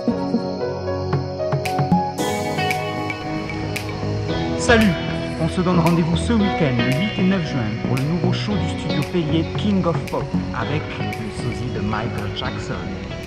Salut! On se donne rendez-vous ce week-end, le 8 et 9 juin, pour le nouveau show du studio Perrier King of Pop, avec le sosie de Michael Jackson.